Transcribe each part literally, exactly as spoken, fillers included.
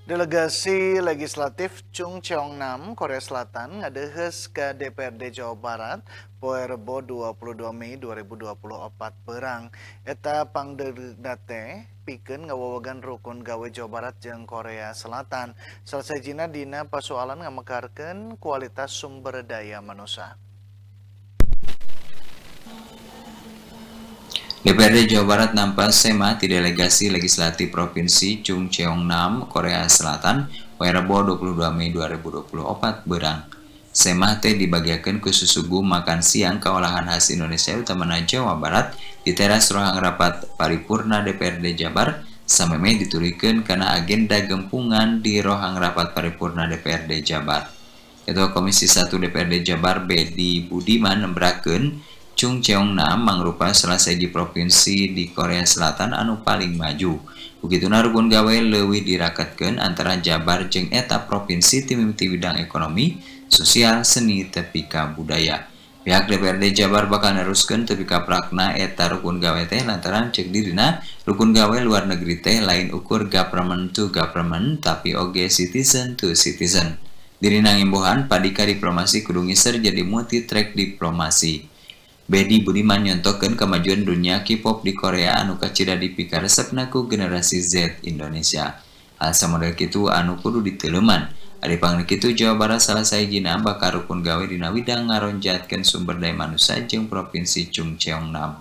Delegasi Legislatif Chung Cheong-nam, Korea Selatan, ngadehes ke D P R D Jawa Barat poe Rebo dua puluh dua Mei dua ribu dua puluh empat berang. Eta pangdeuna teh pikeun ngawawagan rukun gawe Jawa Barat jeung Korea Selatan. Salsajina dina pasoalan ngamekarkeun kualitas sumber daya manusia. D P R D Jawa Barat nampak sema ti delegasi legislatif Provinsi Chung Cheong-nam, Korea Selatan, poe Rebo dua puluh dua Mei dua ribu dua puluh empat berang. Sema teh dibagiakeun ku susugu makan siang kaolahan khas Indonesia utamana Jawa Barat di teras ruang rapat paripurna D P R D Jabar sameme diturikeun kana agenda gempungan di ruang rapat paripurna D P R D Jabar. Ketua Komisi satu D P R D Jabar Bedi Budiman nembrakeun Chung Cheong-nam mangrupa salah siji provinsi di Korea Selatan anu paling maju. Begituna rukun gawe leuwih diraketkeun antara Jabar jeung eta provinsi ti mimiti bidang ekonomi, sosial, seni, tepi ka budaya. Pihak D P R D Jabar bakal neruskeun tepi ka prakna eta rukun gawe teh lantaran ceuk dirina rukun gawe luar negeri teh lain ukur government to government tapi oge citizen to citizen. Dirina ngimbuhan padika diplomasi kudu ngiser jadi multi track diplomasi. Bedi Budiman nyontokeun kemajuan dunia K-pop di Korea anu kacida dipikaresepna ku generasi Z Indonesia. Hal samodel kitu anu kudu diteuleman. Ari pangna kitu Jawa Barat salah sahijina bakal rukun gawe dina widang ngaronjatkeun sumber daya manusia jeung Provinsi Chung Cheong-nam.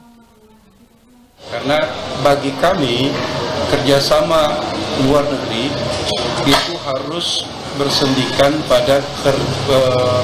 Karena bagi kami kerjasama luar negeri itu harus bersendikan pada ker, uh,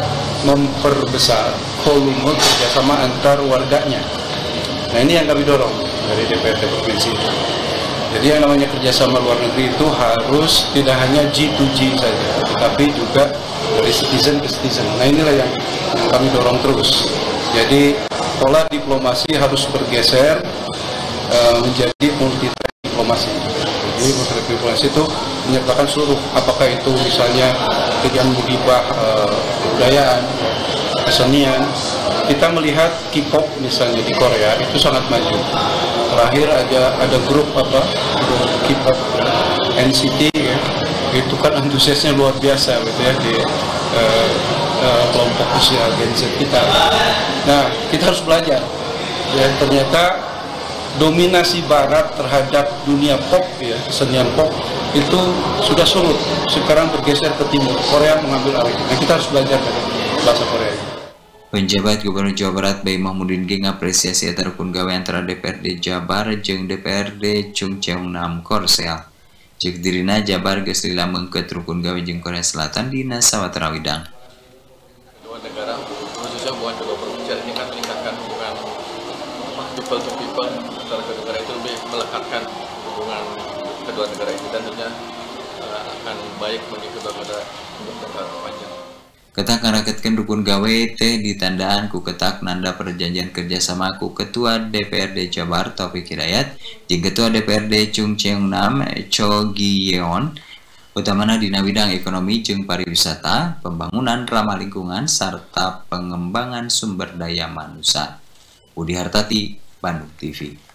memperbesar volume kerjasama antar warganya. Nah ini yang kami dorong dari D P R D Provinsi. Jadi yang namanya kerjasama luar negeri itu harus tidak hanya G to G saja, tetapi juga dari citizen ke citizen. Nah inilah yang, yang kami dorong terus. Jadi pola diplomasi harus bergeser uh, menjadi multi track diplomasi. Jadi multi track diplomasi itu menyertakan seluruh, apakah itu misalnya kegiatan muhibah uh, kebudayaan, kesenian. Kita melihat K-pop misalnya di Korea itu sangat maju. Terakhir ada ada grup apa grup K-pop N C T ya, itu kan antusiasnya luar biasa gitu ya di uh, uh, kelompok usia Gen Z kita. Nah kita harus belajar ya, ternyata dominasi Barat terhadap dunia pop ya, kesenian pop itu sudah surut, sekarang bergeser ke timur. Korea mengambil alih. Nah kita harus belajar dari bahasa Korea. Penjabat Gubernur Jawa Barat Bae Mahmudin ge ngapresiasi eta rukun gawe antara D P R D Jabar jeung D P R D Chung Cheong-nam Korsel. Ceuk dirina Jabar geus lila meungkeut rukun gawe jeung Korea Selatan dina sawatara widang. Kedua negara khususnya hubungan kedua provinsi ini kan meningkatkan hubungan people to people antara kedua negara itu, lebih melekatkan hubungan kedua negara ini, dan tentunya uh, akan baik bagi kedua negara untuk jangka panjang. Ketak ngaraketkeun rukun gawe teh ditandaan ku ketak nanda perjanjian kerjasama ku Ketua D P R D Jabar Taufik Hidayat jeung Ketua D P R D Chung Cheong-nam Cho Gi-yeon utamana dina bidang ekonomi jeung pariwisata, pembangunan ramah lingkungan serta pengembangan sumber daya manusia. Budi Hartati, Bandung T V.